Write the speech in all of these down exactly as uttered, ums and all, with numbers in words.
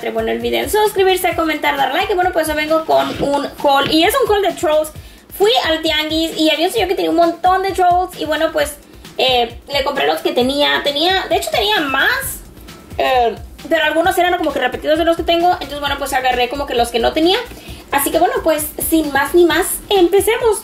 padre. Bueno, no olviden suscribirse, comentar, dar like. Y bueno, pues yo vengo con un haul. Y es un haul de trolls. Fui al tianguis y había un señor que tenía un montón de trolls. Y bueno, pues eh, le compré los que tenía. Tenía, de hecho tenía más. Eh, pero algunos eran como que repetidos de los que tengo. Entonces bueno, pues agarré como que los que no tenía. Así que bueno, pues sin más ni más, empecemos.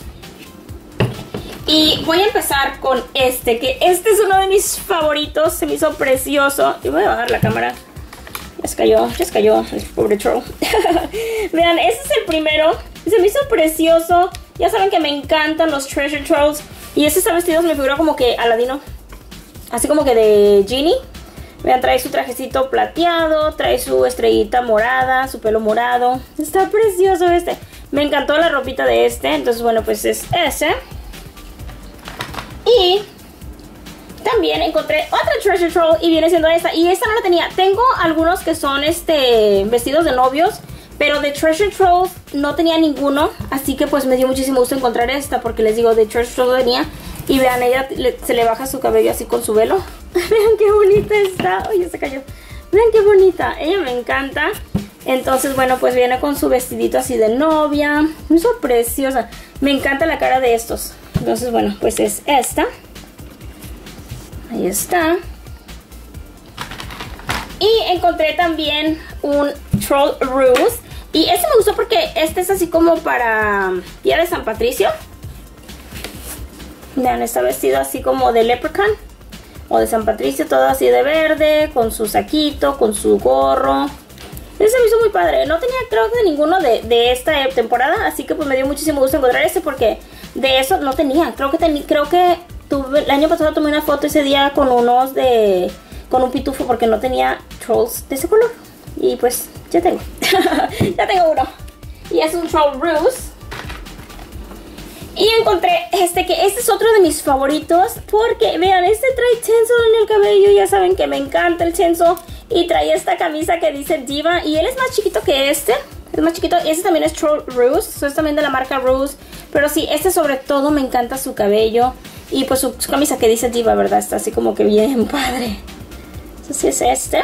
Y voy a empezar con este, que este es uno de mis favoritos. Se me hizo precioso. Y voy a bajar la cámara. Ya se cayó, ya se cayó el pobre troll. Vean, este es el primero. Se me hizo precioso. Ya saben que me encantan los treasure trolls. Y este está vestido, se me figura como que Aladino. Así como que de Genie. Vean, trae su trajecito plateado. Trae su estrellita morada, su pelo morado. Está precioso este. Me encantó la ropita de este. Entonces bueno, pues es ese. Y también encontré otra treasure troll y viene siendo esta. Y esta no la tenía. Tengo algunos que son este vestidos de novios, pero de treasure trolls no tenía ninguno. Así que pues me dio muchísimo gusto encontrar esta, porque les digo, de treasure troll tenía. Y vean, ella le, se le baja su cabello así con su velo. Vean qué bonita está. Oye, se cayó. Vean qué bonita. Ella me encanta. Entonces bueno, pues viene con su vestidito así de novia. Es preciosa. Me encanta la cara de estos. Entonces bueno, pues es esta. Ahí está. Y encontré también un Troll Ruse. Y este me gustó porque este es así como para día de San Patricio. Vean, está vestido así como de Leprechaun o de San Patricio, todo así de verde, con su saquito, con su gorro. Este me hizo muy padre. No tenía creo que ninguno de, de esta temporada, así que pues me dio muchísimo gusto encontrar este, porque de eso no tenía. Creo que tenía, creo que tuve, el año pasado tomé una foto ese día con unos de, con un pitufo, porque no tenía trolls de ese color. Y pues ya tengo, ya tengo uno. Y es un Troll Ruse. Y encontré este, que este es otro de mis favoritos, porque vean, este trae tinsel en el cabello. Ya saben que me encanta el tinsel. Y trae esta camisa que dice Diva. Y él es más chiquito que este. Es más chiquito. Este también es Troll Ruse. Es también de la marca Ruse. Pero sí, este sobre todo me encanta su cabello. Y pues su, su camisa que dice Diva, ¿verdad? Está así como que bien padre. Entonces es este.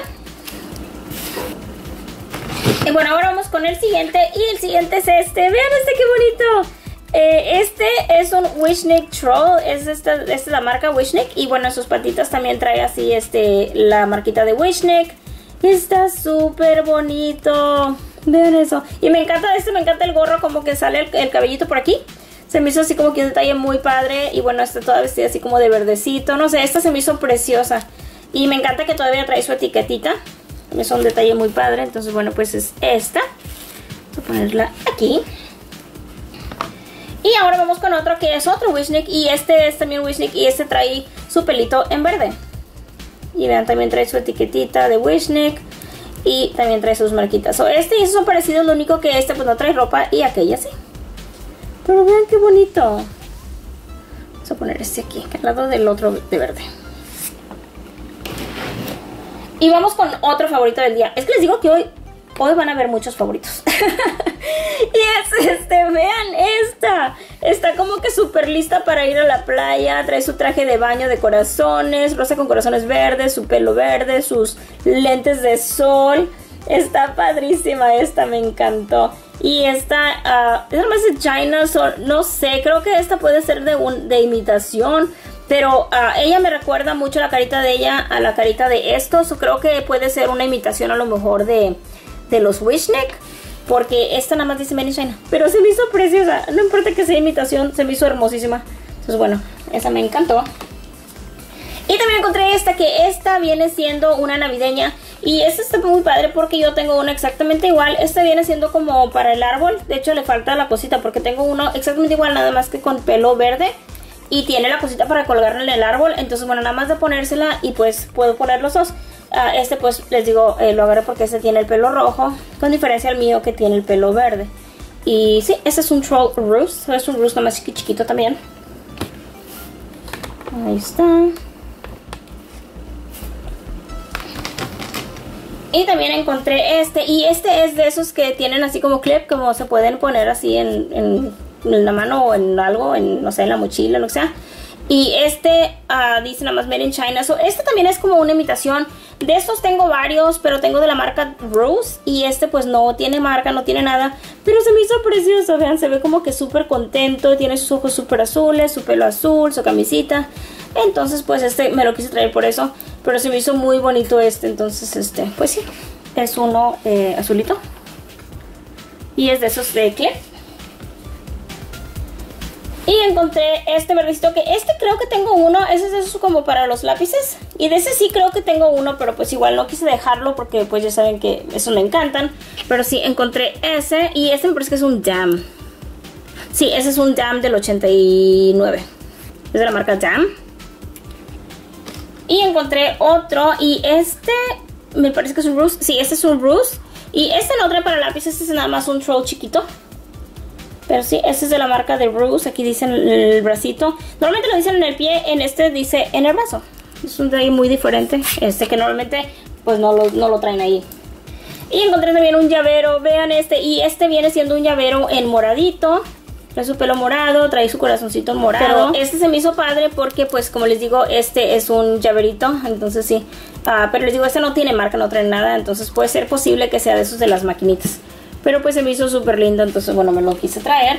Y bueno, ahora vamos con el siguiente. Y el siguiente es este. Vean este, qué bonito. Eh, este es un Wishnik Troll. Es esta, esta es la marca Wishnik. Y bueno, en sus patitas también trae así este la marquita de Wishnik. Está súper bonito. Vean eso. Y me encanta este, me encanta el gorro, como que sale el, el cabellito por aquí. Se me hizo así como que un detalle muy padre. Y bueno, está toda vestida así como de verdecito. No sé, esta se me hizo preciosa. Y me encanta que todavía trae su etiquetita. Me hizo un detalle muy padre. Entonces bueno, pues es esta. Voy a ponerla aquí. Y ahora vamos con otro que es otro Wishnik. Y este es también Wishnik. Y este trae su pelito en verde. Y vean, también trae su etiquetita de Wishnik. Y también trae sus marquitas. So, este y esos son parecidos. Lo único que este pues no trae ropa. Y aquella sí. Pero vean qué bonito. Vamos a poner este aquí, al lado del otro de verde. Y vamos con otro favorito del día. Es que les digo que hoy Hoy van a ver muchos favoritos. Y es este, vean esta. Está como que súper lista para ir a la playa. Trae su traje de baño de corazones, rosa con corazones verdes, su pelo verde, sus lentes de sol. Está padrísima esta, me encantó. Y esta, uh, es más de China, so, no sé, creo que esta puede ser de, un, de imitación. Pero uh, ella me recuerda mucho la carita de ella a la carita de estos. O creo que puede ser una imitación a lo mejor de... de los Wishnik, porque esta nada más dice Made in China, pero se me hizo preciosa. No importa que sea imitación, se me hizo hermosísima. Entonces bueno, esa me encantó. Y también encontré esta, que esta viene siendo una navideña. Y esta está muy padre porque yo tengo una exactamente igual. Esta viene siendo como para el árbol. De hecho le falta la cosita porque tengo uno exactamente igual, nada más que con pelo verde. Y tiene la cosita para colgarla en el árbol. Entonces bueno, nada más de ponérsela y pues puedo poner los dos. Uh, este pues les digo, eh, lo agarré porque este tiene el pelo rojo, con diferencia al mío que tiene el pelo verde. Y sí, este es un Troll Ruse. Es un Ruse nada más chiquito también. Ahí está. Y también encontré este. Y este es de esos que tienen así como clip, como se pueden poner así en, en, en la mano o en algo, en, no sé, en la mochila, lo que sea. Y este uh, dice nada más Made in China. So, este también es como una imitación. De estos tengo varios, pero tengo de la marca Rose. Y este pues no tiene marca, no tiene nada. Pero se me hizo precioso, vean, se ve como que súper contento. Tiene sus ojos súper azules, su pelo azul, su camisita. Entonces pues este me lo quise traer por eso. Pero se me hizo muy bonito este, entonces este, pues sí. Es uno eh, azulito. Y es de esos de Clip. Y encontré este verdecito, que este creo que tengo uno. Ese es eso como para los lápices. Y de ese sí creo que tengo uno, pero pues igual no quise dejarlo porque pues ya saben que eso me encantan. Pero sí, encontré ese. Y este me parece que es un Dam. Sí, ese es un Dam del ochenta y nueve. Es de la marca Dam. Y encontré otro. Y este me parece que es un Ruse. Sí, este es un Ruse. Y este no trae para lápices. Este es nada más un troll chiquito. Pero sí, este es de la marca de Ruse. Aquí dicen el bracito. Normalmente lo dicen en el pie, en este dice en el brazo. Es un detalle muy diferente. Este que normalmente pues no lo, no lo traen ahí. Y encontré también un llavero. Vean este. Y este viene siendo un llavero en moradito. Trae su pelo morado, trae su corazoncito morado. Pero este se me hizo padre porque pues como les digo, este es un llaverito. Entonces sí. Uh, pero les digo, este no tiene marca, no trae nada. Entonces puede ser posible que sea de esos de las maquinitas. Pero pues se me hizo súper lindo, entonces bueno, me lo quise traer.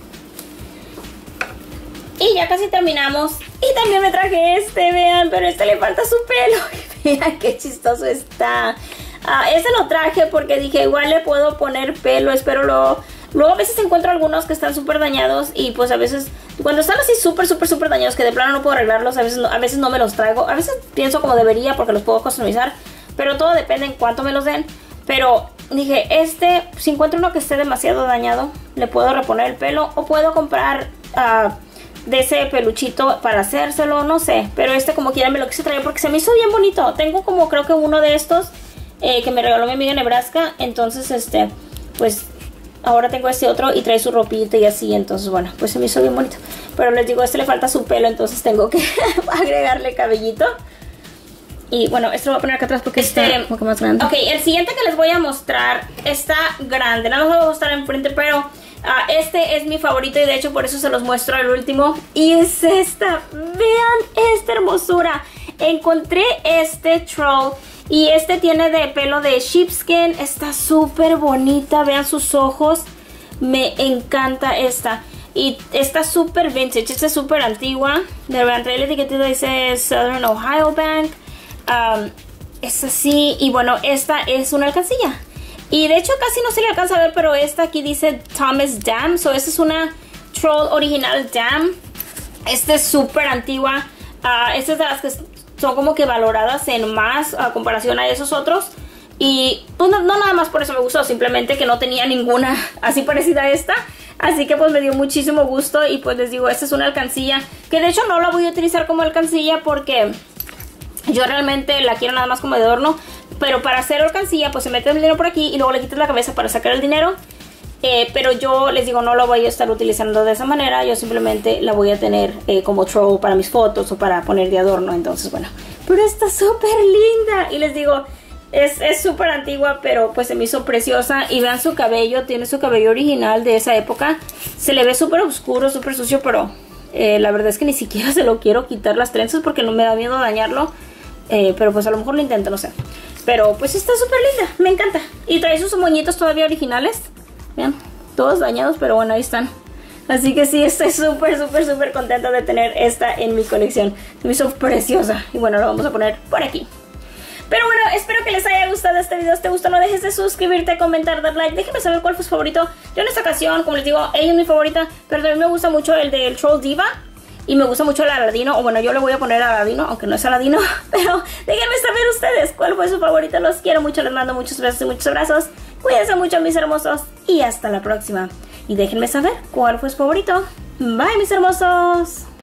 Y ya casi terminamos. Y también me traje este, vean, pero este le falta su pelo. Vean qué chistoso está. Uh, este lo traje porque dije, igual le puedo poner pelo, espero lo... Luego a veces encuentro algunos que están súper dañados y pues a veces, cuando están así súper, súper, súper dañados, que de plano no puedo arreglarlos, a veces no, a veces no me los traigo. A veces pienso como debería porque los puedo customizar, pero todo depende en cuánto me los den. Pero dije, este, si encuentro uno que esté demasiado dañado, le puedo reponer el pelo o puedo comprar uh, de ese peluchito para hacérselo, no sé. Pero este como quiera me lo quise traer porque se me hizo bien bonito. Tengo como creo que uno de estos eh, que me regaló mi amiga en Nebraska. Entonces este, pues ahora tengo este otro y trae su ropita y así. Entonces bueno, pues se me hizo bien bonito. Pero les digo, a este le falta su pelo, entonces tengo que agregarle cabellito. Y bueno, esto lo voy a poner acá atrás porque este, está un poco más grande. Ok, el siguiente que les voy a mostrar está grande. Nada más lo voy a mostrar enfrente, pero uh, este es mi favorito y de hecho por eso se los muestro al último. Y es esta. Vean esta hermosura. Encontré este troll y este tiene de pelo de sheepskin. Está súper bonita. Vean sus ojos. Me encanta esta. Y está súper vintage. Esta es súper antigua. De verdad, trae la etiquetita, dice Southern Ohio Bank. Um, es así. Y bueno, esta es una alcancilla. Y de hecho casi no se le alcanza a ver, pero esta aquí dice Thomas Dam. So esta es una troll original Dam. Esta es súper antigua. uh, Esta es de las que son como que valoradas en más a comparación a esos otros. Y pues no, no nada más por eso me gustó, simplemente que no tenía ninguna así parecida a esta. Así que pues me dio muchísimo gusto. Y pues les digo, esta es una alcancilla que de hecho no la voy a utilizar como alcancilla porque yo realmente la quiero nada más como de adorno. Pero para hacer alcancilla pues se mete el dinero por aquí y luego le quitas la cabeza para sacar el dinero. eh, Pero yo les digo, no lo voy a estar utilizando de esa manera. Yo simplemente la voy a tener eh, como troll para mis fotos o para poner de adorno. Entonces bueno, pero está súper linda. Y les digo, es súper antigua, pero pues se me hizo preciosa. Y vean su cabello, tiene su cabello original de esa época. Se le ve súper oscuro, súper sucio, pero eh, la verdad es que ni siquiera se lo quiero quitar las trenzas porque no me da miedo dañarlo. eh, Pero pues a lo mejor lo intento, no sé. Pero pues está súper linda, me encanta. Y trae sus moñitos todavía originales. Vean, todos dañados, pero bueno, ahí están. Así que sí, estoy súper, súper, súper contenta de tener esta en mi colección. Se me hizo preciosa. Y bueno, la vamos a poner por aquí. Pero bueno, espero que les haya gustado este video. Si te gustó, no dejes de suscribirte, comentar, dar like. Déjenme saber cuál fue su favorito. Yo en esta ocasión, como les digo, ella es mi favorita. Pero también me gusta mucho el del Troll Diva. Y me gusta mucho el Aladino. O bueno, yo le voy a poner Aladino, aunque no es Aladino. Pero déjenme saber ustedes cuál fue su favorito. Los quiero mucho, les mando muchos besos y muchos abrazos. Cuídense mucho, mis hermosos. Y hasta la próxima. Y déjenme saber cuál fue su favorito. Bye, mis hermosos.